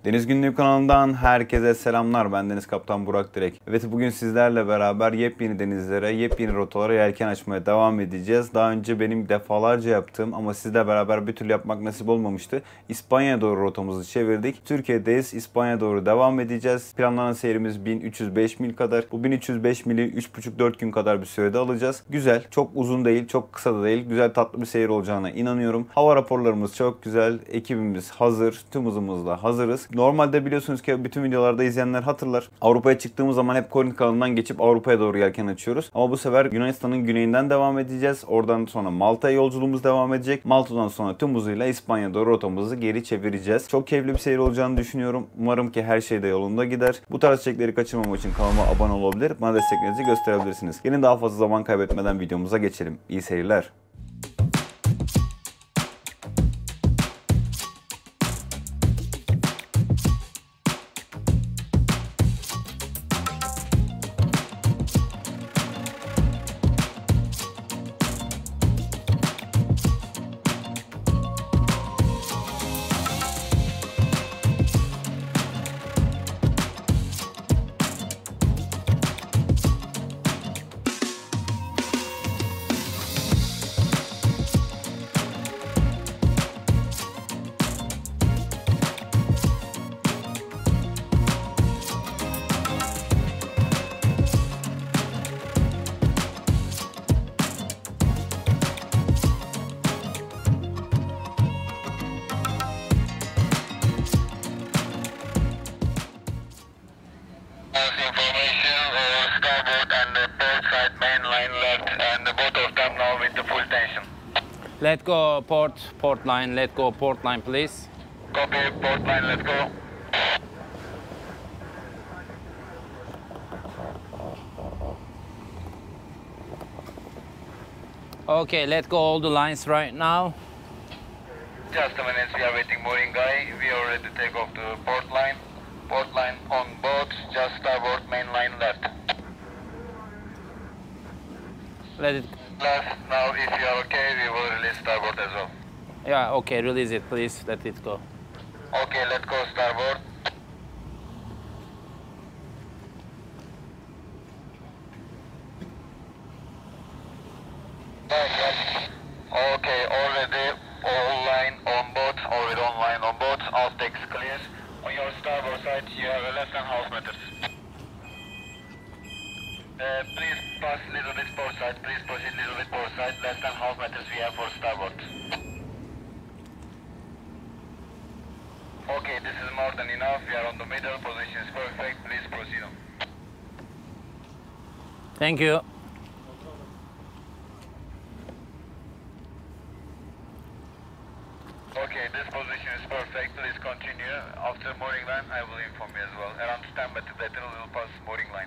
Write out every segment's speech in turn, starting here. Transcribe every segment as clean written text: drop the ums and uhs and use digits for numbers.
Deniz Günlüğü kanalından herkese selamlar. Ben Deniz Kaptan Burak Direk. Evet, bugün sizlerle beraber yepyeni denizlere, yepyeni rotalara yelken açmaya devam edeceğiz. Daha önce benim defalarca yaptığım ama sizle beraber bir türlü yapmak nasip olmamıştı. İspanya'ya doğru rotamızı çevirdik. Türkiye'deyiz. İspanya'ya doğru devam edeceğiz. Planlanan seyrimiz 1305 mil kadar. Bu 1305 mili 3,5-4 gün kadar bir sürede alacağız. Güzel, çok uzun değil, çok kısa da değil. Güzel, tatlı bir seyir olacağına inanıyorum. Hava raporlarımız çok güzel. Ekibimiz hazır. Tüm hızımızla hazırız. Normalde biliyorsunuz ki bütün videolarda izleyenler hatırlar. Avrupa'ya çıktığımız zaman hep Korinth kanalından geçip Avrupa'ya doğru yelken açıyoruz. Ama bu sefer Yunanistan'ın güneyinden devam edeceğiz. Oradan sonra Malta'ya yolculuğumuz devam edecek. Malta'dan sonra tüm hızıyla İspanya doğru rotamızı geri çevireceğiz. Çok keyifli bir seyir olacağını düşünüyorum. Umarım ki her şey de yolunda gider. Bu tarz içerikleri kaçırmamak için kanalıma abone olabilir. Bana desteklerinizi gösterebilirsiniz. Yine daha fazla zaman kaybetmeden videomuza geçelim. İyi seyirler. Let go port line, let go port line please. Copy, port line, let's go. Okay, let go all the lines right now. Just a minute, we are waiting mooring guy. We are ready to take off the port line. Port line on board, just starboard main line left. Let it, Left, now if you are okay, we will release starboard as well. yeah, okay, release it please, let it go. Okay, let's go starboard. Okay, already all line on board, already online on board, all decks clear. On your starboard side, you have less than half meters. Please pass a little bit port side, please proceed a little bit port side, less than half meters we have for starboard. Okay, this is more than enough, we are on the middle, position is perfect, please proceed on. Thank you. Okay, this position is perfect, please continue. After mooring line, I will inform you as well. Around 10 meters later, we will pass mooring line.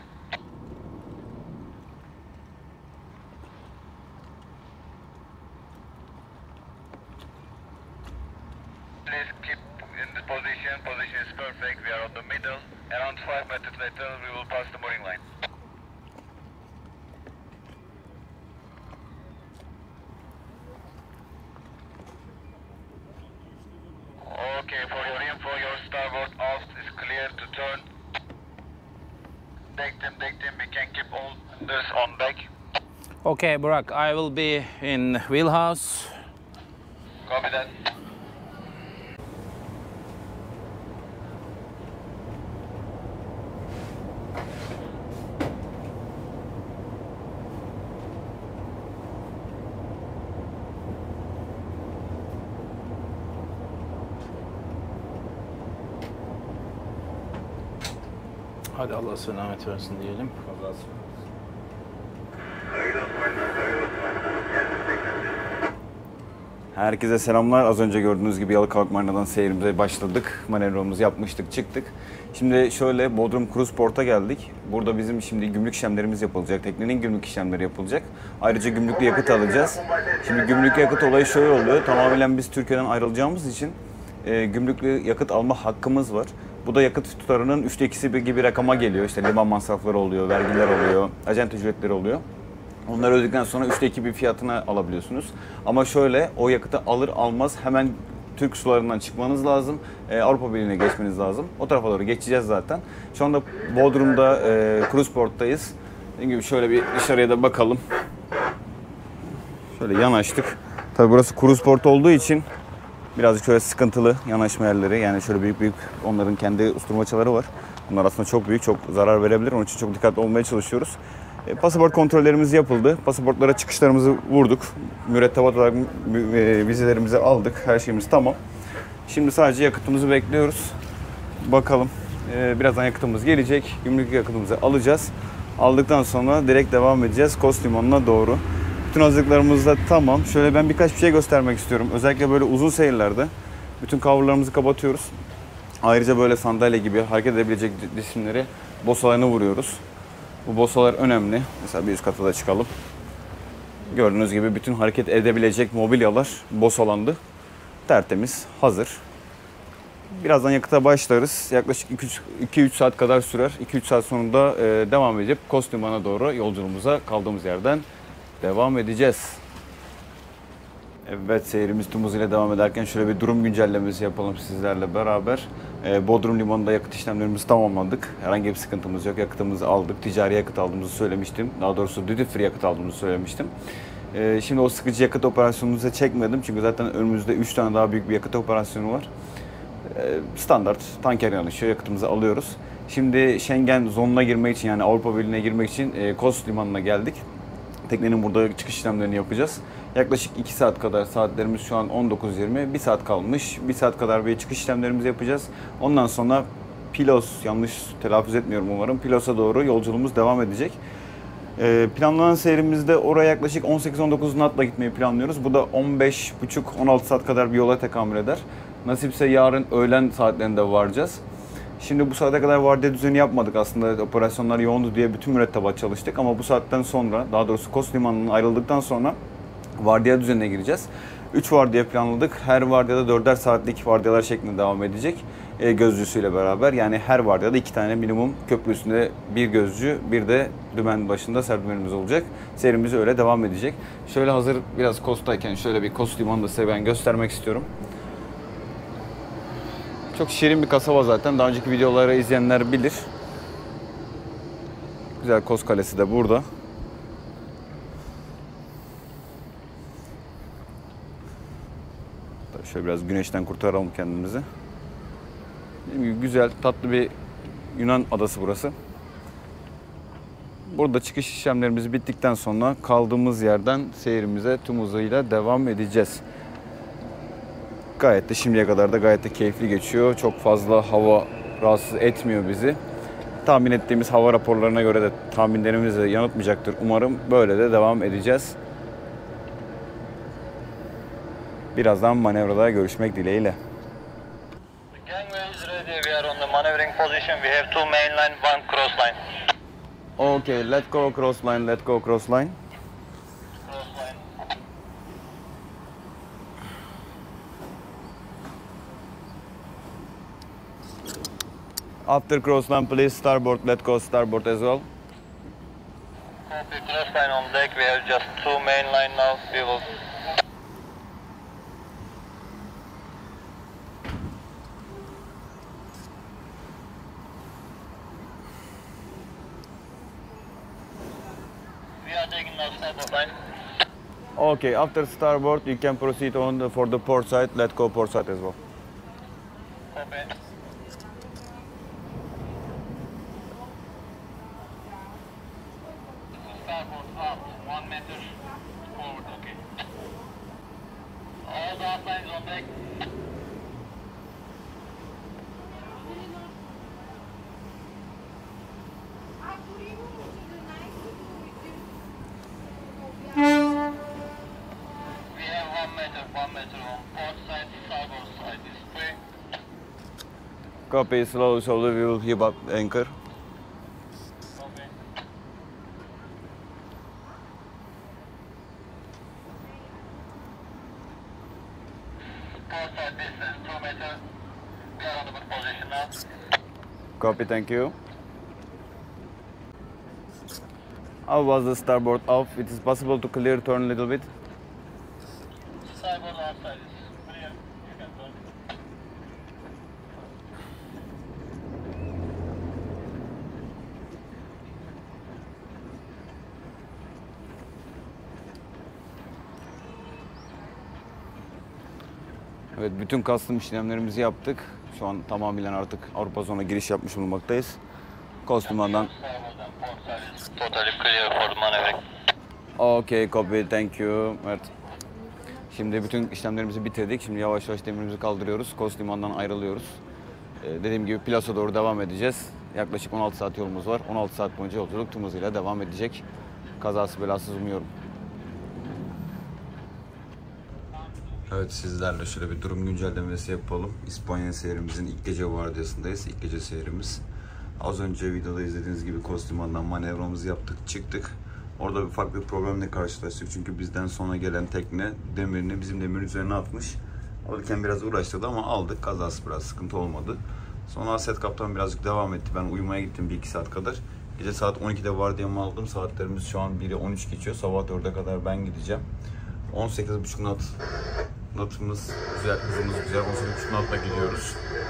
Please keep in the position is perfect, we are on the middle. Around 5 meters later, we will pass the mooring line. Okay, for your info, your starboard aft is clear to turn. Deck them, we can keep all this on deck. Okay, Burak, I will be in wheelhouse. Copy that. Hadi Allah selamet versin diyelim. Herkese selamlar. Az önce gördüğünüz gibi Yalıkavak Marina'dan seyrimize başladık. Manevramızı yapmıştık, çıktık. Şimdi şöyle Bodrum Cruise Port'a geldik. Burada bizim şimdi gümrük işlemlerimiz yapılacak. Teknenin gümrük işlemleri yapılacak. Ayrıca gümrüklü yakıt alacağız. Şimdi gümrüklü yakıt olayı şöyle oluyor. Tamamen biz Türkiye'den ayrılacağımız için gümrüklü yakıt alma hakkımız var. Bu da yakıt tutarının 2/3 gibi rakama geliyor. İşte liman masrafları oluyor, vergiler oluyor, acente ücretleri oluyor. Onları ödedikten sonra 2/3 bir fiyatına alabiliyorsunuz. Ama şöyle, o yakıtı alır almaz hemen Türk sularından çıkmanız lazım. Avrupa Birliği'ne geçmeniz lazım. O tarafa doğru geçeceğiz zaten. Şu anda Bodrum'da Cruise Port'tayız. Dediğim gibi şöyle bir dışarıya da bakalım. Şöyle yanaştık. Tabii burası Cruise Port olduğu için birazcık şöyle sıkıntılı yanaşma yerleri. Yani şöyle büyük onların kendi usturmaçaları var. Bunlar aslında çok büyük, çok zarar verebilir. Onun için çok dikkatli olmaya çalışıyoruz. Pasaport kontrollerimiz yapıldı. Pasaportlara çıkışlarımızı vurduk. Mürettebat olarak vizelerimizi aldık. Her şeyimiz tamam. Şimdi sadece yakıtımızı bekliyoruz. Bakalım. Birazdan yakıtımız gelecek. Gümrük yakıtımızı alacağız. Aldıktan sonra direkt devam edeceğiz Kos Limanı'na doğru. Bütün hazırlıklarımız da tamam. Şöyle ben birkaç bir şey göstermek istiyorum. Özellikle böyle uzun seyirlerde bütün coverlarımızı kapatıyoruz. Ayrıca böyle sandalye gibi hareket edebilecek cisimleri bosalarını vuruyoruz. Bu bosalar önemli. Mesela bir üst kata da çıkalım. Gördüğünüz gibi bütün hareket edebilecek mobilyalar bosalandı. Tertemiz, hazır. Birazdan yakıta başlarız. Yaklaşık 2-3 saat kadar sürer. 2-3 saat sonunda devam edip Kos Limanı'na doğru yolculuğumuza kaldığımız yerden devam edeceğiz. Evet, seyrimiz tüm hızıyla devam ederken şöyle bir durum güncellemesi yapalım sizlerle beraber. Bodrum Limanı'nda yakıt işlemlerimizi tamamladık. Herhangi bir sıkıntımız yok. Yakıtımızı aldık. Ticari yakıt aldığımızı söylemiştim. Daha doğrusu duty free yakıt aldığımızı söylemiştim. Şimdi o sıkıcı yakıt operasyonumuza çekmedim. Çünkü zaten önümüzde 3 tane daha büyük bir yakıt operasyonu var. Standart tanker yanışı yakıtımızı alıyoruz. Şimdi Schengen zonuna girmek için, yani Avrupa Birliği'ne girmek için Kos Limanı'na geldik. Teknenin burada çıkış işlemlerini yapacağız. Yaklaşık 2 saat kadar, saatlerimiz şu an 19:20. 1 saat kalmış. 1 saat kadar bir çıkış işlemlerimizi yapacağız. Ondan sonra Pilos, yanlış telaffuz etmiyorum umarım, Pilos'a doğru yolculuğumuz devam edecek. Planlanan seyrimizde oraya yaklaşık 18-19 knotla gitmeyi planlıyoruz. Bu da 15,5-16 saat kadar bir yola tekamül eder. Nasipse yarın öğlen saatlerinde varacağız. Şimdi bu saate kadar vardiya düzeni yapmadık aslında. Operasyonlar yoğundu diye bütün mürettebat çalıştık. Ama bu saatten sonra, daha doğrusu Kos Limanı'ndan ayrıldıktan sonra vardiya düzenine gireceğiz. 3 vardiya planladık. Her vardiyada 4'er saatlik vardiyalar şeklinde devam edecek. Gözcüsüyle beraber. Yani her vardiyada 2 tane minimum köprü üstünde bir gözcü, bir de dümen başında serdümenimiz olacak. Serimiz öyle devam edecek. Şöyle hazır biraz Kos'tayken şöyle bir Kos Limanı'nı da size ben göstermek istiyorum. Çok şirin bir kasaba zaten. Daha önceki videoları izleyenler bilir. Güzel Kos Kalesi de burada. Şöyle biraz güneşten kurtaralım kendimizi. Güzel, tatlı bir Yunan adası burası. Burada çıkış işlemlerimiz bittikten sonra kaldığımız yerden seyrimize tüm hızıyla devam edeceğiz. Gayet de şimdiye kadar da gayet de keyifli geçiyor. Çok fazla hava rahatsız etmiyor bizi. Tahmin ettiğimiz hava raporlarına göre de tahminlerimizi de yanıltmayacaktır. Umarım böyle de devam edeceğiz. Birazdan manevrada görüşmek dileğiyle. Gangway is ready. We are on the maneuvering position. We have 2 mainline, 1 crossline. Okay, let's go cross line, let's go cross line. Crossline. After cross line, please starboard, let's go starboard as well. Copy. Crossline on deck. We have just 2 mainline now. We will. We are taking now starboard line. Okay, after starboard, you can proceed on for the port side. Let's go port side as well. Copy. Starboard up, 1 meter forward, okay. All the outlines on deck. We have 1 meter on port side, starboard side is free. Copy, slowly we will heave up anchor. Copy. Port side distance 2 meter. We are on the good position now. Copy, thank you. How was the starboard off? It is possible to clear turn a little bit. Starboard outside is clear. You can turn. Evet, bütün custom işlemlerimizi yaptık. Şu an tamamen artık Avrupa zonuna giriş yapmış bulunmaktayız. Kostümandan. Totally clear for maneuvering. Okay, copy, thank you. Evet. Şimdi bütün işlemlerimizi bitirdik. Şimdi yavaş yavaş demirimizi kaldırıyoruz. Kostümandan ayrılıyoruz. Dediğim gibi Pilas'a doğru devam edeceğiz. Yaklaşık 16 saat yolumuz var. 16 saat boyunca yolculuk tüm hızıyla devam edecek. Kazası belasız umuyorum. Evet, sizlerle şöyle bir durum güncellemesi yapalım. İspanya seyrimizin ilk gece vardiyasındayız. İlk gece seyrimiz. Az önce videoda izlediğiniz gibi Kostüman'dan manevramızı yaptık, çıktık. Orada bir farklı bir problemle karşılaştık. Çünkü bizden sonra gelen tekne demirini bizim demirin üzerine atmış. Alırken biraz uğraştırdı ama aldık. Kazası biraz sıkıntı olmadı. Sonra Aset Kaptan birazcık devam etti. Ben uyumaya gittim 1-2 saat kadar. Gece saat 12'de vardiyamı aldım. Saatlerimiz şu an 1'e 13 geçiyor. Sabah 4'e kadar ben gideceğim. 18,5 knot. Notımız güzel, hızımız güzel. 18,5 knotla gidiyoruz.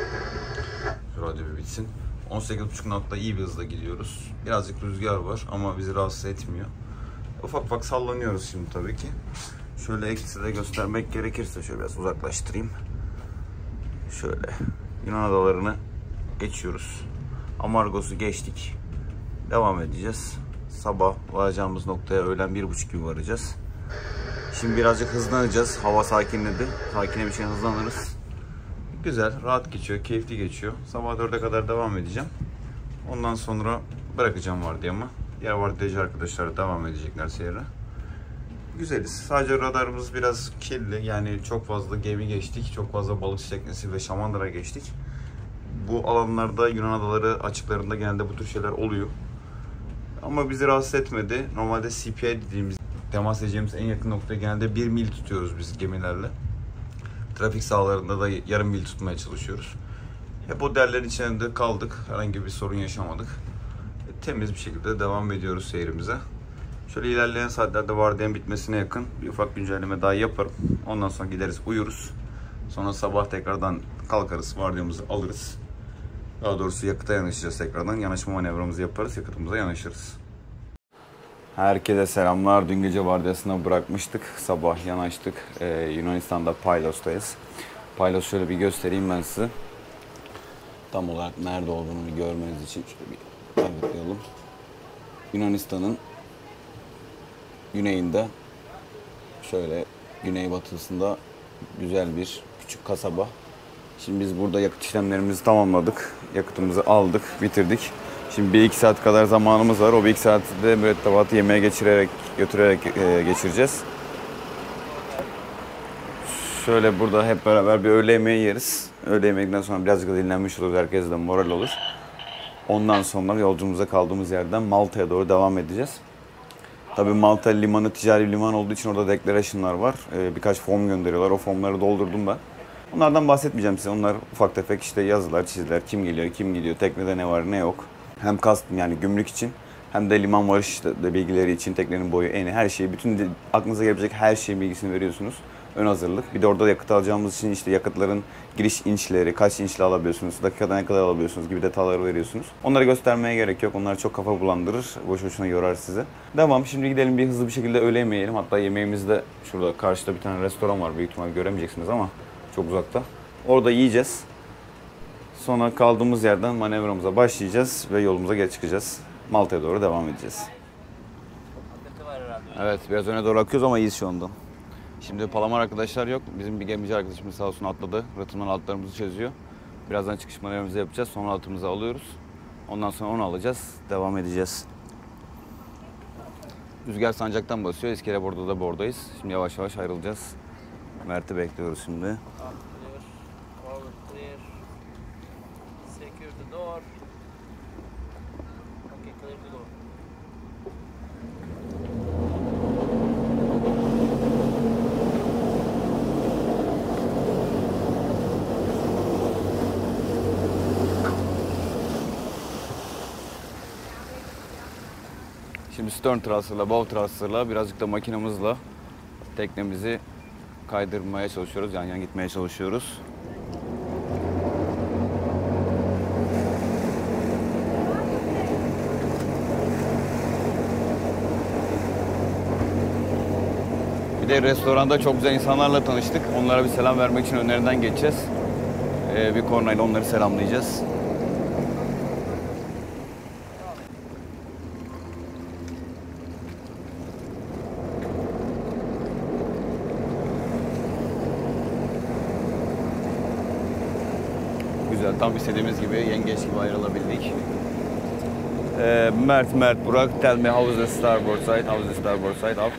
Şu radyo bir bitsin. 18,5 knotla iyi bir hızla gidiyoruz. Birazcık rüzgar var ama bizi rahatsız etmiyor. Ufak ufak sallanıyoruz şimdi tabii ki. Şöyle ekstra de göstermek gerekirse şöyle biraz uzaklaştırayım. Şöyle Yunan adalarını geçiyoruz. Amargos'u geçtik. Devam edeceğiz. Sabah varacağımız noktaya öğlen 1:30 gibi varacağız. Şimdi birazcık hızlanacağız. Hava sakinledi. Sakine bir şey hızlanırız. Güzel, rahat geçiyor, keyifli geçiyor. Sabah 4'e kadar devam edeceğim. Ondan sonra bırakacağım vardiyamı. Diğer vardiyacı arkadaşlar devam edecekler seyre. Güzeliz. Sadece radarımız biraz kirli. Yani çok fazla gemi geçtik. Çok fazla balıkçı teknesi ve şamandıra geçtik. Bu alanlarda Yunan adaları açıklarında genelde bu tür şeyler oluyor. Ama bizi rahatsız etmedi. Normalde CPI dediğimiz temas edeceğimiz en yakın noktaya genelde 1 mil tutuyoruz biz gemilerle. Trafik sahalarında da yarım mil tutmaya çalışıyoruz. Hep o değerlerin içinde kaldık. Herhangi bir sorun yaşamadık. Temiz bir şekilde devam ediyoruz seyrimize. Şöyle ilerleyen saatlerde vardiyanın bitmesine yakın bir ufak güncelleme daha yaparım. Ondan sonra gideriz, uyuruz. Sonra sabah tekrardan kalkarız, vardiyamızı alırız. Daha doğrusu yakıta yanaşacağız tekrardan. Yanaşma manevramızı yaparız, yakıtımıza yanaşırız. Herkese selamlar. Dün gece vardiyasına bırakmıştık. Sabah yanaştık. Yunanistan'da Pylos'tayız. Pylos şöyle bir göstereyim ben size. Tam olarak nerede olduğunu bir görmeniz için şöyle bir tanıtlayalım. Yunanistan'ın güneyinde, şöyle güneybatısında güzel bir küçük kasaba. Şimdi biz burada yakıt işlemlerimizi tamamladık. Yakıtımızı aldık, bitirdik. Şimdi 1-2 saat kadar zamanımız var. O 1-2 saati de mürettebatı yemeğe götürerek geçireceğiz. Şöyle burada hep beraber bir öğle yemeği yeriz. Öğle yemeğinden sonra birazcık da dinlenmiş oluruz. Herkes de moral olur. Ondan sonra yolculuğumuza kaldığımız yerden Malta'ya doğru devam edeceğiz. Tabii Malta limanı ticari bir liman olduğu için orada declaration'lar var. Birkaç form gönderiyorlar. O formları doldurdum ben. Onlardan bahsetmeyeceğim size. Onlar ufak tefek işte yazılar, çiziler. Kim geliyor, kim gidiyor, teknede ne var, ne yok. Hem custom yani gümrük için hem de liman varış de bilgileri için, teknenin boyu, eni, her şeyi, bütün aklınıza gelebilecek her şeyin bilgisini veriyorsunuz. Ön hazırlık. Bir de orada yakıt alacağımız için işte yakıtların giriş inçleri, kaç inçle alabiliyorsunuz, dakikada ne kadar alabiliyorsunuz gibi detayları veriyorsunuz. Onları göstermeye gerek yok. Onlar çok kafa bulandırır. Boş boşuna yorar sizi. Devam. Şimdi gidelim bir hızlı bir şekilde öğle yemeği yiyelim. Hatta yemeğimiz de şurada karşıda bir tane restoran var. Büyük ihtimal göremeyeceksiniz ama çok uzakta. Orada yiyeceğiz. Sonra kaldığımız yerden manevramıza başlayacağız ve yolumuza çıkacağız. Malta'ya doğru devam edeceğiz. Evet, biraz öne doğru akıyoruz ama iyiyiz şu anda. Şimdi Palamar arkadaşlar yok. Bizim bir gemici arkadaşımız sağ olsun atladı. Rıhtımdan altlarımızı çözüyor. Birazdan çıkış manevramızı yapacağız. Sonra altımızı alıyoruz. Ondan sonra onu alacağız. Devam edeceğiz. Rüzgar sancaktan basıyor. İskele bordo da bordayız. Şimdi yavaş yavaş ayrılacağız. Mert'i bekliyoruz şimdi. Şimdi stern thruster'la, bow thruster'la, birazcık da makinamızla teknemizi kaydırmaya çalışıyoruz. Yan yana gitmeye çalışıyoruz. Bir de restoranda çok güzel insanlarla tanıştık. Onlara bir selam vermek için önlerinden geçeceğiz. Bir kornayla onları selamlayacağız. Güzel, tam istediğimiz gibi yengeç gibi ayrılabildik. Mert, Burak, tell me how is the starboard side, how is the starboard side up?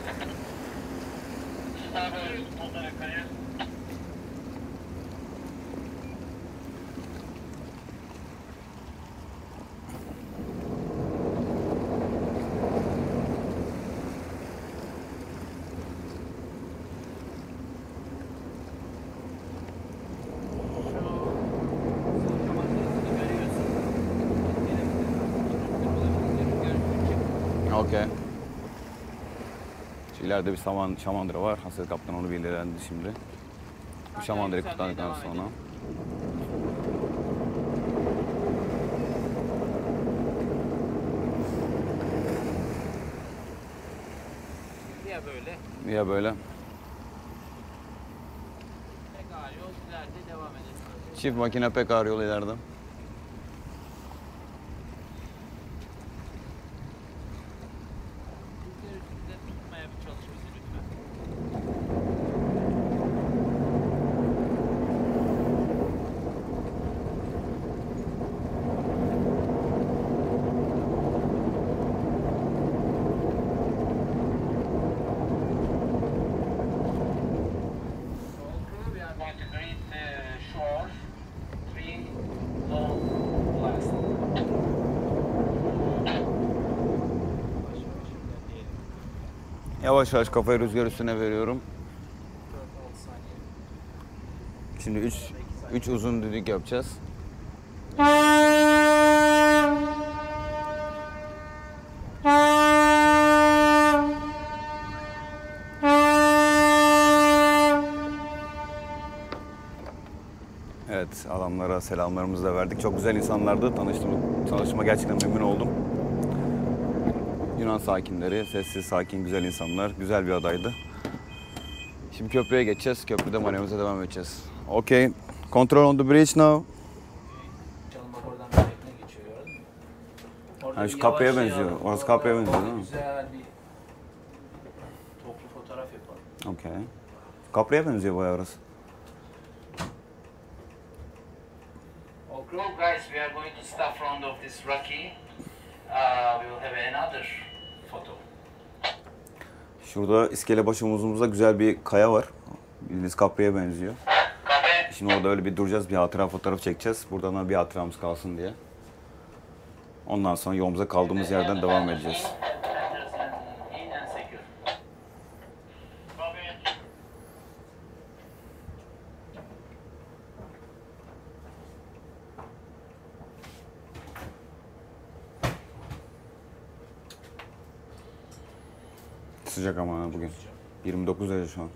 Okay. Şu ileride bir şamandıra var. Hasan kaptan onu bildirendi şimdi. Bu şamandırayı kullandıktan sonra. Ya böyle. Ya böyle. Tek ağır yol ileride devam edelim. Çift makine pek ağır yol ileride. Rüzgar üstünde tutmaya bir çalış bizi lütfen. All crew, we are going to greet shore. 3 long blast. Yavaş yavaş kafayı rüzgar üstüne veriyorum. Şimdi 3 uzun düdük yapacağız. Evet, adamlara selamlarımızı da verdik. Çok güzel insanlardı. Tanıştığıma gerçekten memnun oldum. Yunan sakinleri, sessiz, sakin, güzel insanlar. Güzel bir adaydı. Şimdi köprüye geçeceğiz. Köprüde manevramıza devam edeceğiz. Okay. Control on the bridge now. Canım bak oradan bir tekne geçiyor gördün mü? Orada Ha, şu bir kapıya yavaşlayalım. benziyor. Orası Orada- kapıya benziyor, orada değil mi? Güzel bir toplu fotoğraf yapalım. Okay. Kapıya benziyor bayağı orası. All crew, guys, we are going to stop front of this Rocky. We will have another photo. Şurada iskelebaşı omuzumuzda güzel bir kaya var. Bildiğiniz kapıya benziyor. Copy. Şimdi orada öyle bir duracağız, bir hatıra fotoğraf çekeceğiz. Buradan da bir hatıramız kalsın diye. Ondan sonra yolumuza kaldığımız yerden devam edeceğiz. In and secure. Copy. Sıcak ama bugün. 29 derece şu an.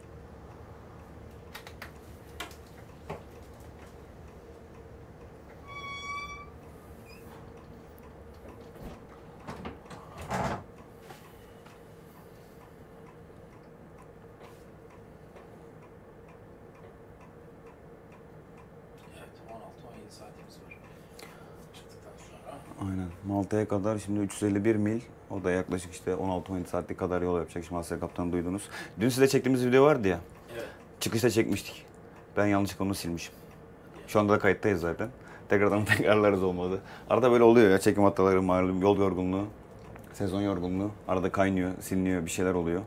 Evet, 16-17 saatimiz var. Çıktıktan sonra. Aynen. Malta'ya kadar şimdi 351 mil. O da yaklaşık işte 16-17 saatlik kadar yol yapacak. Şimdi Asya Kaptan'ı duydunuz. Dün size çektiğimiz video vardı ya. Evet. Çıkışta çekmiştik. Ben yanlışlıkla onu silmişim. Şu anda da kayıttayız zaten. Tekrardan tekrarlarız olmadı. Arada böyle oluyor ya, çekim hataları, malum yol yorgunluğu, sezon yorgunluğu. Arada kaynıyor, siliniyor, bir şeyler oluyor.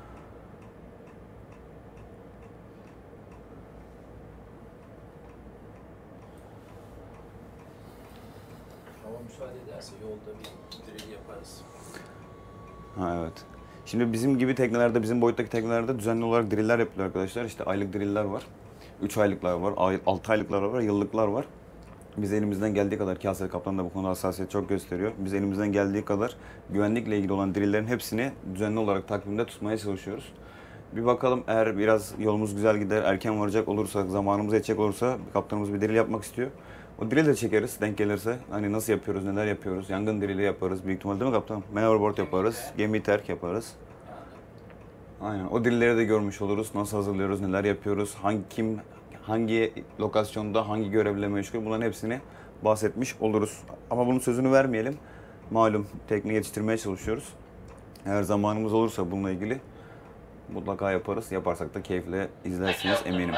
Hava müsaade ederse yolda bir drill yaparız. Ha evet. Şimdi bizim gibi teknelerde, bizim boyuttaki teknelerde düzenli olarak driller yapılıyor arkadaşlar. İşte aylık driller var. 3 aylıklar var, 6 aylıklar var, yıllıklar var. Biz elimizden geldiği kadar, ki Asya Kaptan da bu konuda hassasiyet çok gösteriyor. Biz elimizden geldiği kadar güvenlikle ilgili olan drillerin hepsini düzenli olarak takvimde tutmaya çalışıyoruz. Bir bakalım, eğer biraz yolumuz güzel gider, erken varacak olursak, zamanımız yetecek olursa kaptanımız bir drill yapmak istiyor. O drill de çekeriz denk gelirse. Hani nasıl yapıyoruz, neler yapıyoruz. Yangın drilli yaparız büyük ihtimalle, değil mi kaptan? Maneuver board yaparız, gemi terk yaparız. Aynen. O dilleri de görmüş oluruz. Nasıl hazırlıyoruz, neler yapıyoruz, hangi lokasyonda hangi görevle meşgul, bunların hepsini bahsetmiş oluruz. Ama bunun sözünü vermeyelim. Malum tekne yetiştirmeye çalışıyoruz. Eğer zamanımız olursa bununla ilgili mutlaka yaparız. Yaparsak da keyifle izlersiniz eminim.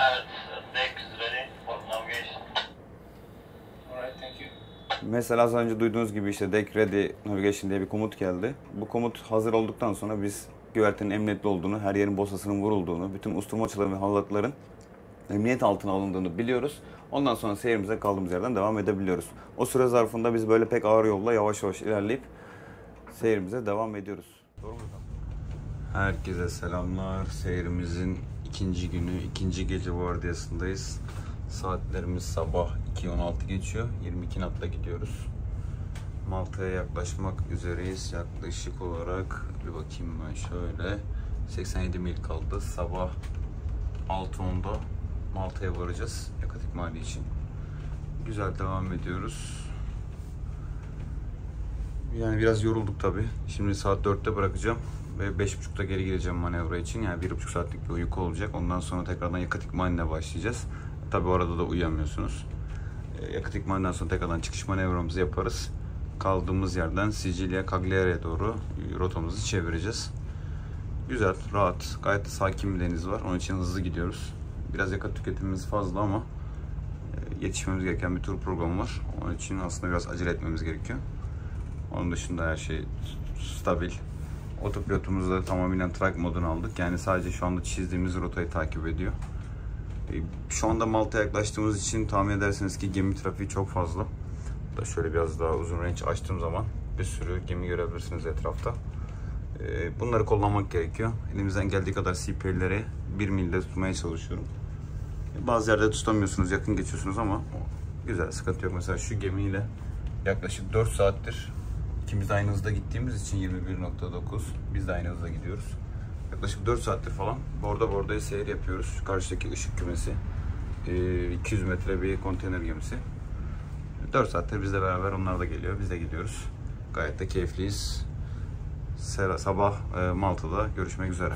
Mesela az önce duyduğunuz gibi işte Deck Ready Navigation diye bir komut geldi. Bu komut hazır olduktan sonra biz güvertenin emniyetli olduğunu, her yerin bosasının vurulduğunu, bütün usturma açıların ve halatların emniyet altına alındığını biliyoruz. Ondan sonra seyrimize kaldığımız yerden devam edebiliyoruz. O süre zarfında biz böyle pek ağır yolla yavaş yavaş ilerleyip seyrimize devam ediyoruz. Doğru mu? Herkese selamlar. Seyrimizin ikinci günü, ikinci gece vardiyasındayız. Saatlerimiz sabah 2:16 geçiyor. 22 knotla gidiyoruz. Malta'ya yaklaşmak üzereyiz. Yaklaşık olarak bir bakayım ben şöyle. 87 mil kaldı. Sabah 6:10'da Malta'ya varacağız yakıt ikmali için. Güzel devam ediyoruz. Yani biraz yorulduk tabii. Şimdi saat 4'te bırakacağım ve 5.30'da geri geleceğim manevra için. Yani 1,5 saatlik bir uyku olacak. Ondan sonra tekrardan yakıt ikmaline başlayacağız. Tabii orada da uyuyamıyorsunuz. Yakıt ikmalinden sonra tekrardan çıkış manevramızı yaparız. Kaldığımız yerden Sicilya Cagliari'ye doğru rotamızı çevireceğiz. Güzel, rahat, gayet sakin bir deniz var. Onun için hızlı gidiyoruz. Biraz yakıt tüketimimiz fazla ama yetişmemiz gereken bir tur programı var. Onun için aslında biraz acele etmemiz gerekiyor. Onun dışında her şey stabil. Otopilotumuzu da tamamen track modunu aldık. Yani sadece şu anda çizdiğimiz rotayı takip ediyor. Şu anda Malta'ya yaklaştığımız için tahmin edersiniz ki gemi trafiği çok fazla. Da şöyle biraz daha uzun range açtığım zaman bir sürü gemi görebilirsiniz etrafta. Bunları kullanmak gerekiyor. Elimizden geldiği kadar CP'leri 1 milde tutmaya çalışıyorum. Bazı yerde tutamıyorsunuz, yakın geçiyorsunuz ama güzel, sıkıntı yok. Mesela şu gemiyle yaklaşık 4 saattir ikimiz de aynı hızda gittiğimiz için 21.9, biz de aynı hızda gidiyoruz. Yaklaşık 4 saattir falan borda seyir yapıyoruz. Karşıdaki ışık kümesi 200 metre bir konteyner gemisi. 4 saattir bizle beraber onlar da geliyor, biz de gidiyoruz. Gayet de keyifliyiz. Sabah Malta'da görüşmek üzere.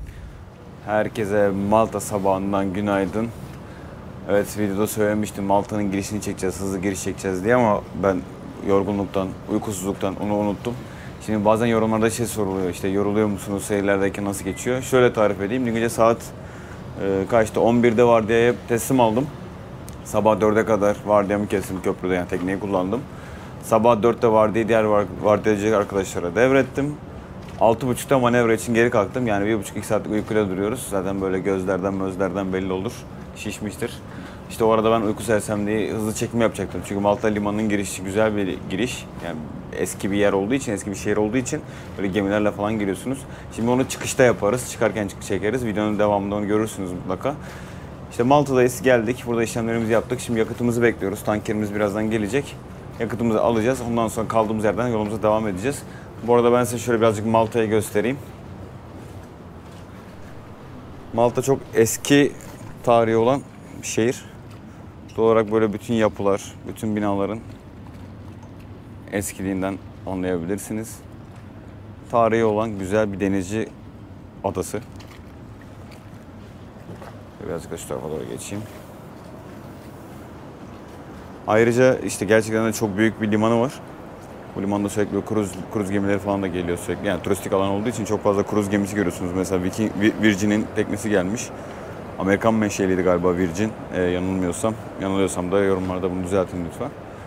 Herkese Malta sabahından günaydın. Evet, videoda söylemiştim Malta'nın girişini çekeceğiz, hızlı giriş çekeceğiz diye ama ben yorgunluktan, uykusuzluktan onu unuttum. Şimdi bazen yorumlarda şey soruluyor, işte yoruluyor musunuz, seyirlerdeyken nasıl geçiyor? Şöyle tarif edeyim, dün gece saat kaçta? 11'de vardiyaya teslim aldım. Sabah 4'e kadar vardiyamı kestim köprüde, yani tekneyi kullandım. Sabah 4'te vardiyayı diğer vardiyacı arkadaşlara devrettim. 6.30'da manevra için geri kalktım. Yani 1,5-2 saatlik uykuyla duruyoruz. Zaten böyle gözlerden belli olur. Şişmiştir. İşte o arada ben uyku sersemliği hızlı çekim yapacaktım. Çünkü Malta limanının girişi güzel bir giriş. Yani eski bir yer olduğu için, eski bir şehir olduğu için böyle gemilerle falan giriyorsunuz. Şimdi onu çıkışta yaparız. Çıkarken çekeriz. Videonun devamında onu görürsünüz mutlaka. İşte Malta'dayız, geldik. Burada işlemlerimizi yaptık. Şimdi yakıtımızı bekliyoruz. Tankerimiz birazdan gelecek. Yakıtımızı alacağız. Ondan sonra kaldığımız yerden yolumuza devam edeceğiz. Bu arada ben size şöyle birazcık Malta'yı göstereyim. Malta çok eski tarihi olan bir şehir. Doğal olarak böyle bütün yapılar, bütün binaların eskiliğinden anlayabilirsiniz. Tarihi olan güzel bir denizci adası. Birazcık da şu tarafa doğru geçeyim. Ayrıca işte gerçekten de çok büyük bir limanı var. Bu limanda sürekli kruz gemileri falan da geliyor sürekli. Yani turistik alan olduğu için çok fazla kruz gemisi görüyorsunuz. Mesela Virgin'in teknesi gelmiş. Amerikan menşeliydi galiba Virgin. Yanılmıyorsam. Yanılıyorsam da yorumlarda bunu düzeltin lütfen.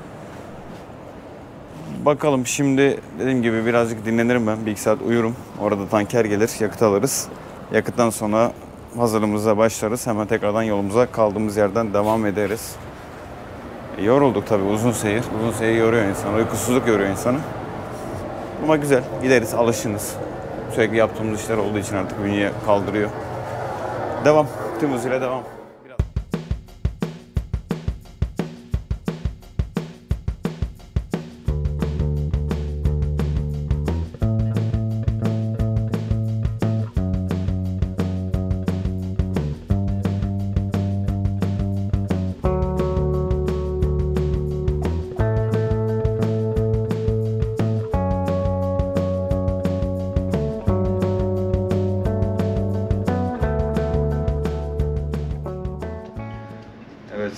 Bakalım, şimdi dediğim gibi birazcık dinlenirim ben. 1-2 saat uyurum. Orada tanker gelir, yakıt alırız. Yakıttan sonra hazırlığımıza başlarız. Hemen tekrardan yolumuza kaldığımız yerden devam ederiz. Yorulduk tabii, uzun seyir. Uzun seyir yoruyor insanı, uykusuzluk yoruyor insanı. Ama güzel, gideriz, alışınız. Sürekli yaptığımız işler olduğu için artık bünye kaldırıyor. Devam, tüm hızıyla devam.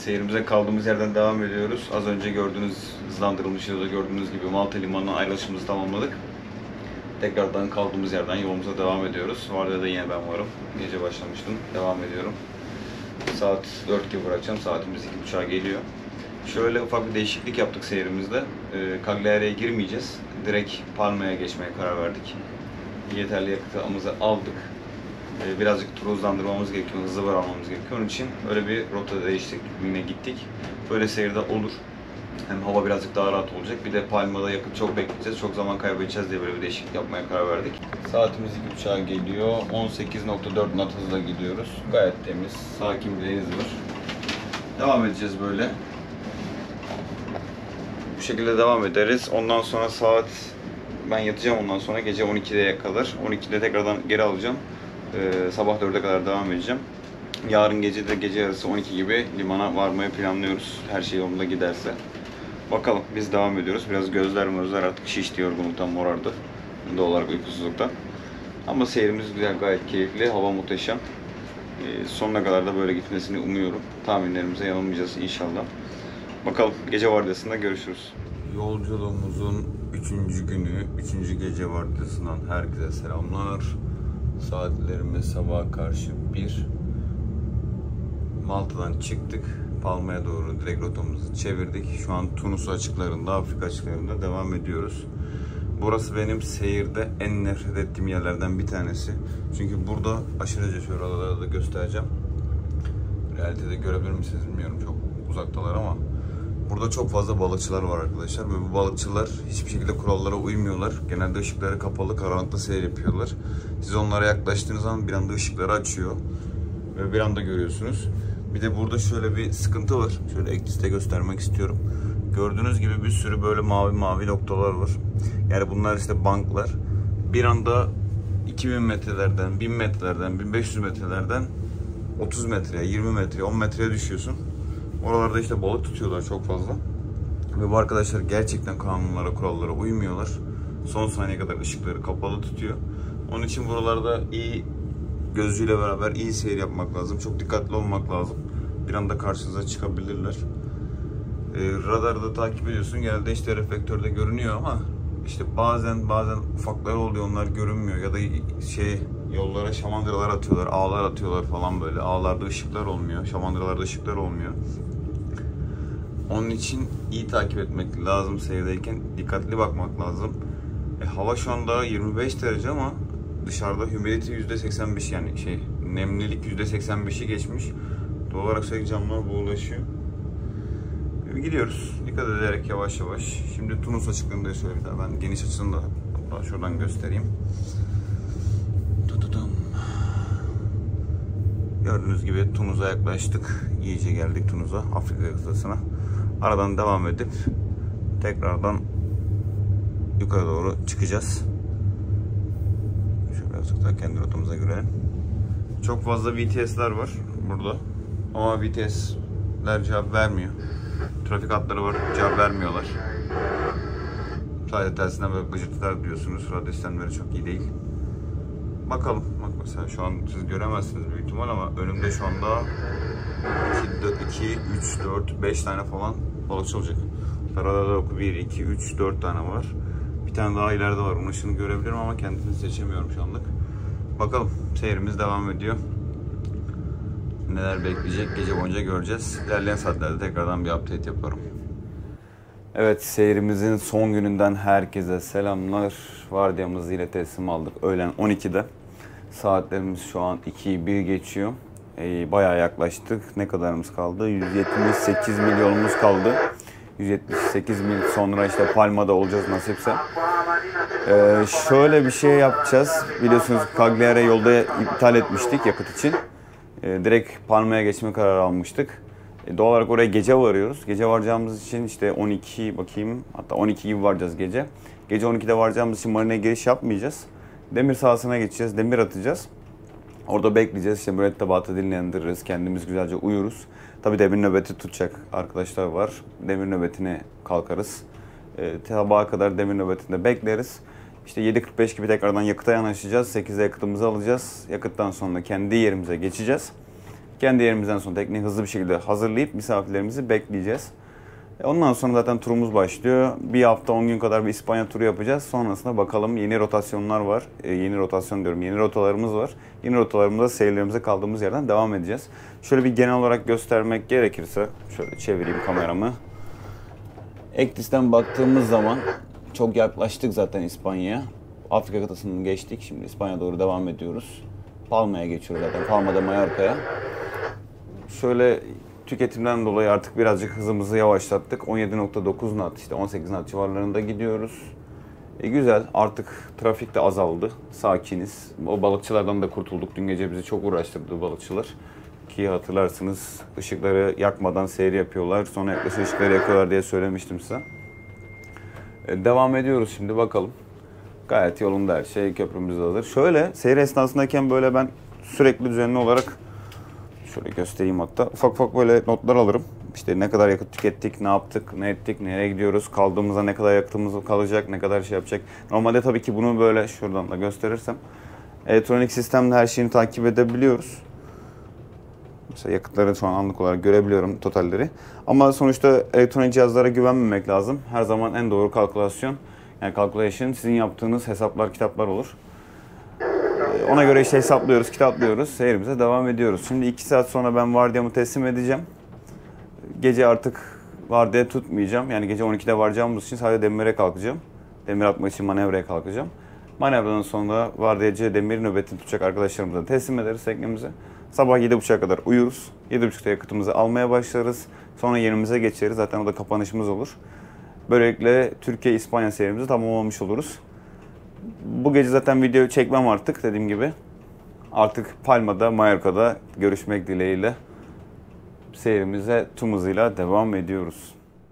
Seyirimize kaldığımız yerden devam ediyoruz. Az önce gördüğünüz, hızlandırılmış videoda gördüğünüz gibi Malta Limanı'na ayrılışımızı tamamladık. Tekrardan kaldığımız yerden yolumuza devam ediyoruz. Vardiyada yine ben varım. Gece başlamıştım. Devam ediyorum. Saat 4 gibi bırakacağım. Saatimiz 2.30'a geliyor. Şöyle ufak bir değişiklik yaptık seyirimizde. Cagliari'ye girmeyeceğiz. Direkt Palma'ya geçmeye karar verdik. Yeterli yakıtımızı aldık. Birazcık turu hızlandırmamız gerekiyor, hızlı varmamız gerekiyor. Onun için öyle bir rota değişikliğine gittik. Böyle seyirde olur. Hem hava birazcık daha rahat olacak. Bir de Palma'da yakıt çok bekleyeceğiz. Çok zaman kaybedeceğiz diye böyle bir değişiklik yapmaya karar verdik. Saatimiz 2.30'a geliyor. 18.4 knot hızla gidiyoruz. Gayet temiz, sakin bir deniz var. Devam edeceğiz böyle. Bu şekilde devam ederiz. Ondan sonra ben yatacağım ondan sonra gece 12'ye kadar. 12'de tekrardan geri alacağım. Sabah 4'e kadar devam edeceğim. Yarın gece de gece yarısı 12 gibi limana varmayı planlıyoruz. Her şey yolunda giderse. Bakalım biz devam ediyoruz. Biraz gözler artık şişti, yorgunluktan morardı. Doğal olarak uykusuzluktan. Ama seyrimiz güzel, gayet keyifli. Hava muhteşem. Sonuna kadar da böyle gitmesini umuyorum. Tahminlerimize yanılmayacağız inşallah. Bakalım gece vardiyasında görüşürüz. Yolculuğumuzun 3. günü, 3. gece vardiyasından herkese selamlar. Saatlerimiz sabaha karşı 1. Malta'dan çıktık. Palma'ya doğru direkt rotamızı çevirdik. Şu an Tunus açıklarında, Afrika açıklarında devam ediyoruz. Burası benim seyirde en nefret ettiğim yerlerden bir tanesi. Çünkü burada aşırıca şöyle aralarda göstereceğim. Realitede görebilir misiniz bilmiyorum, çok uzaktalar ama burada çok fazla balıkçılar var arkadaşlar ve bu balıkçılar hiçbir şekilde kurallara uymuyorlar. Genelde ışıkları kapalı, karanlıkta seyir yapıyorlar. Siz onlara yaklaştığınız zaman bir anda ışıkları açıyor ve bir anda görüyorsunuz. Bir de burada şöyle bir sıkıntı var. Şöyle ek liste göstermek istiyorum. Gördüğünüz gibi bir sürü böyle mavi noktalar var. Yani bunlar işte banklar. Bir anda 2000 metrelerden, 1000 metrelerden, 1500 metrelerden 30 metreye, 20 metreye, 10 metreye düşüyorsun. Oralarda işte balık tutuyorlar çok fazla. Ve bu arkadaşlar gerçekten kanunlara, kurallara uymuyorlar. Son saniye kadar ışıkları kapalı tutuyor. Onun için buralarda iyi gözcüyle beraber iyi seyir yapmak lazım. Çok dikkatli olmak lazım. Bir anda karşınıza çıkabilirler. Radarda takip ediyorsun. Genelde işte reflektörde görünüyor ama işte bazen ufaklar oluyor, onlar görünmüyor. Ya da yollara şamandıralar atıyorlar, ağlar atıyorlar falan böyle. Ağlarda ışıklar olmuyor, şamandıralarda ışıklar olmuyor. Onun için iyi takip etmek lazım seyirdeyken. Dikkatli bakmak lazım. Hava şu anda 25 derece ama dışarıda humidity %85, yani nemlilik %85'i geçmiş. Doğal olarak sürekli camlar buğulaşıyor. Gidiyoruz. Dikkat ederek yavaş yavaş. Şimdi Tunus açıklığındayız, şöyle bir daha. Ben geniş açısını da şuradan göstereyim. Gördüğünüz gibi Tunus'a yaklaştık. İyice geldik Tunus'a, Afrika kıtasına. Aradan devam edip tekrardan yukarı doğru çıkacağız. Şöyle birazcık daha kendi rotamıza görelim. Çok fazla VTS'ler var burada. Ama VTS'ler cevap vermiyor. Trafik hatları var, cevap vermiyorlar. Sadece tersinden böyle gıcırtılar duyuyorsunuz. Radyo sistemleri çok iyi değil. Bakalım. Bak mesela şu an siz göremezsiniz büyük ihtimal ama önümde şu anda 2, 3, 4, 5 tane falan balıkçı olacak. Radarda 1, 2, 3, 4 tane var. Bir tane daha ileride var. Onun ışığını görebilirim ama kendisini seçemiyorum şu anlık. Bakalım. Seyrimiz devam ediyor. Neler bekleyecek gece boyunca göreceğiz. İlerleyen saatlerde tekrardan bir update yaparım. Evet, seyrimizin son gününden herkese selamlar. Vardiyamızı ile teslim aldık öğlen 12'de. Saatlerimiz şu an 2'yi 1 geçiyor. Bayağı yaklaştık. Ne kadarımız kaldı? 178 mil yolumuz kaldı. 178 mil sonra işte Palma'da olacağız nasipse. Şöyle bir şey yapacağız. Biliyorsunuz Cagliari yolda iptal etmiştik yakıt için. Direkt Palma'ya geçme kararı almıştık. Doğal olarak oraya gece varıyoruz. Gece varacağımız için işte 12 gibi varacağız gece. Gece 12'de varacağımız için marinaya giriş yapmayacağız. Demir sahasına geçeceğiz, demir atacağız. Orada bekleyeceğiz, işte mürettebatı dinlendiririz, kendimiz güzelce uyuruz. Tabii demir nöbeti tutacak arkadaşlar var. Demir nöbetine kalkarız. Sabaha kadar demir nöbetinde bekleriz. İşte 7.45 gibi tekrardan yakıta yanaşacağız. 8'de yakıtımızı alacağız. Yakıttan sonra kendi yerimize geçeceğiz. Kendi yerimizden sonra tekneyi hızlı bir şekilde hazırlayıp misafirlerimizi bekleyeceğiz. Ondan sonra zaten turumuz başlıyor. Bir hafta 10 gün kadar bir İspanya turu yapacağız. Sonrasında bakalım yeni rotasyonlar var. Yeni rotasyon diyorum, yeni rotalarımız var. Yeni rotalarımızda seyirlerimize kaldığımız yerden devam edeceğiz. Şöyle bir genel olarak göstermek gerekirse, şöyle çevireyim kameramı. Eklis'ten baktığımız zaman çok yaklaştık zaten İspanya'ya. Afrika kıtasını geçtik. Şimdi İspanya'ya doğru devam ediyoruz. Palma'ya geçiyoruz zaten. Palma'da Mallorca'ya. Şöyle tüketimden dolayı artık birazcık hızımızı yavaşlattık. 17.9 knot, işte 18 knot civarlarında gidiyoruz. Güzel. Artık trafik de azaldı. Sakiniz. O balıkçılardan da kurtulduk. Dün gece bizi çok uğraştırdı balıkçılar. Ki hatırlarsınız ışıkları yakmadan seyir yapıyorlar. Sonra yaklaşık ışıkları yakıyorlar diye söylemiştim size. Devam ediyoruz şimdi bakalım. Gayet yolunda her şey. Köprümüz de hazır. Şöyle seyir esnasındayken böyle ben sürekli düzenli olarak şöyle göstereyim hatta. Ufak ufak böyle notlar alırım. İşte ne kadar yakıt tükettik, ne yaptık, ne ettik, nereye gidiyoruz, kaldığımızda ne kadar yakıtımız kalacak, ne kadar şey yapacak. Normalde tabii ki bunu böyle şuradan da gösterirsem elektronik sistemle her şeyini takip edebiliyoruz. Mesela yakıtları şu an anlık olarak görebiliyorum, totalleri. Ama sonuçta elektronik cihazlara güvenmemek lazım. Her zaman en doğru kalkülasyon, yani calculation sizin yaptığınız hesaplar, kitaplar olur. Ona göre işte hesaplıyoruz, kitaplıyoruz, seyrimize devam ediyoruz. Şimdi 2 saat sonra ben vardiyamı teslim edeceğim. Gece artık vardiya tutmayacağım. Yani gece 12'de varacağımız için sadece demire kalkacağım. Demir atmak için manevraya kalkacağım. Manevradan sonra vardiyacı demir nöbetini tutacak arkadaşlarımıza teslim ederiz teknemizi. Sabah 7.30'a kadar uyuruz. 7.30'da yakıtımızı almaya başlarız. Sonra yerimize geçeriz. Zaten o da kapanışımız olur. Böylelikle Türkiye-İspanya serimizi tamamlamış oluruz. Bu gece zaten video çekmem artık dediğim gibi. Artık Palma'da, Mallorca'da görüşmek dileğiyle seyrimize tüm hızıyla devam ediyoruz.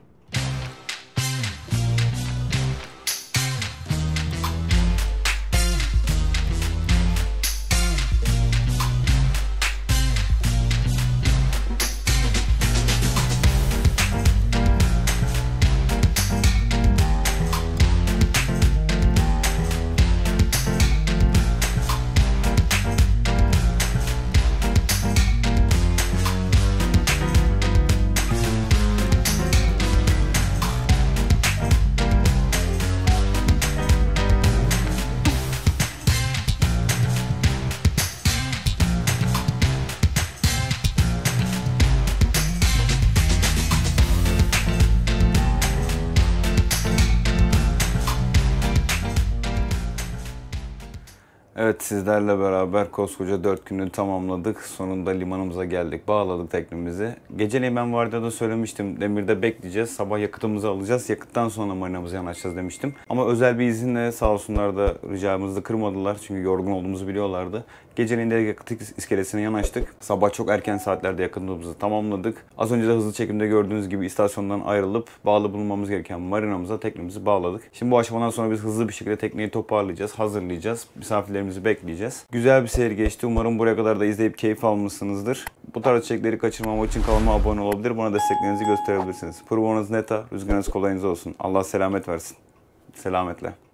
Evet, sizlerle beraber koskoca 4 günü tamamladık. Sonunda limanımıza geldik. Bağladık teknemizi. Geceleyin ben vardiyada söylemiştim. Demirde bekleyeceğiz. Sabah yakıtımızı alacağız. Yakıttan sonra marinamıza yanaşacağız demiştim. Ama özel bir izinle sağ olsunlar da ricamızı kırmadılar. Çünkü yorgun olduğumuzu biliyorlardı. Geceleyin de yakıt iskelesine yanaştık. Sabah çok erken saatlerde yakıtımızı tamamladık. Az önce de hızlı çekimde gördüğünüz gibi istasyondan ayrılıp bağlı bulunmamız gereken marinamıza teknemizi bağladık. Şimdi bu aşamadan sonra biz hızlı bir şekilde tekneyi toparlayacağız, hazırlayacağız. Misafirlerimizi bekleyeceğiz. Güzel bir seyir geçti. Umarım buraya kadar da izleyip keyif almışsınızdır. Bu tarz içerikleri kaçırmamak için kanalıma abone olabilir. Bana desteklerinizi gösterebilirsiniz. Pırvonuz neta, rüzgarınız kolayınız olsun. Allah selamet versin. Selametle.